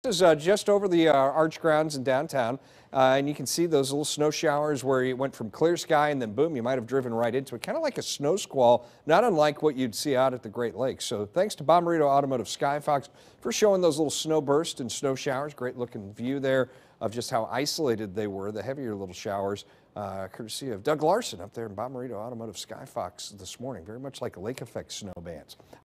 is just over the Arch grounds in downtown, and you can see those little snow showers where it went from clear sky and then boom, you might have driven right into it, kind of like a snow squall, not unlike what you'd see out at the Great Lakes. So thanks to Bommarito Automotive Skyfox for showing those little snow bursts and snow showers. Great looking view there of just how isolated they were, the heavier little showers, courtesy of Doug Larson up there in Bommarito Automotive Skyfox this morning, very much like a lake effect snow bands.